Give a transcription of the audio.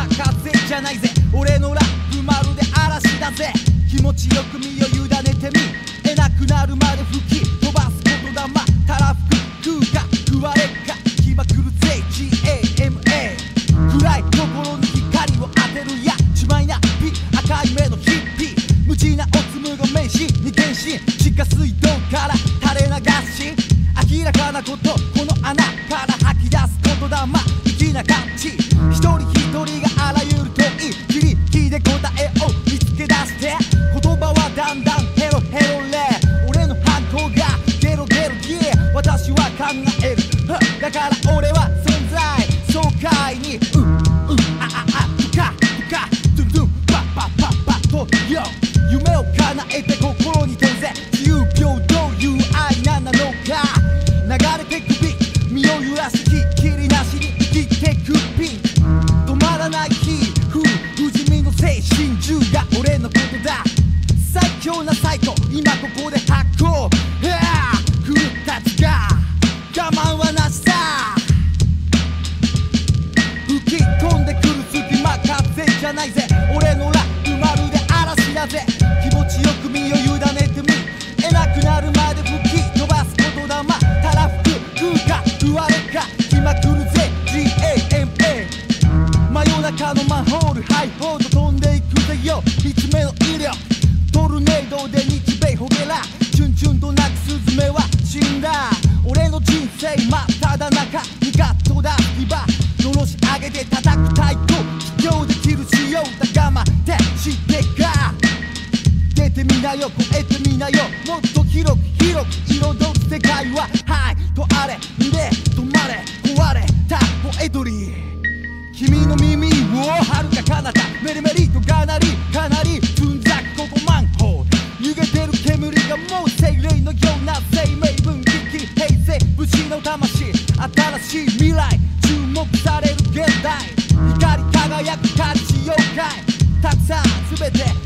せじゃないぜ、俺のラップまるで嵐だぜ。気持ちよく身を委ねてみ、得なくなるまで吹き飛ばす言霊、たらふく食うか食われっか気まくるぜ GAMA。 暗い心に光を当てるやちまいなピ赤い目のヒッピー、無知なおつむが名詞に変身、地下水道から垂れ流し明らかなこと、この穴から吐き出す言霊粋な感じ、一人一人があらゆる問い自力で答えを見つけ出して、言葉はだんだんヘロヘロレ、俺の反抗がゲロゲロギー、私は考えるだから俺は存在爽快にあああふかふかドゥンドゥンパッパッパッパッとよ、夢を叶えて心に転ぜ、自由平等いう愛なんなのか、流れてくビート身を揺らしひっきりなしに生きてくピンク、止まらない日不死身の精神銃が俺のことだ、最強なサイト今ここで発行、狂ったちが我慢はなしさ、吹き飛んでくる隙間風じゃないぜ、俺のラップまるで嵐だぜ。気持ちよく身を委ねてみ、得なくなるまで吹き飛ばす言霊、たらふく食うか食われか気まくるぜ GAMA。 真夜中のマンホールハイホール飛んでいくぜよ、3つ目の威力トルネードで日米ホゲラ、チュンチュンと鳴くスズメは死んだ、俺の人生真っただ中にガッとだリバのろし上げて叩く太鼓、卑怯できる仕様だ我慢って知ってか、出てみなよ超えてみなよ、もっと広く広く彩る世界ははいとあれで止まれ壊れたポエトリー、君の耳をはるか彼方メリメリとかなりかなりつんざくここマンホール、逃げてる煙がもう精霊のような生命分岐平成武士の魂、新しい未来注目される現代、光り輝く感じ妖怪たくさん全て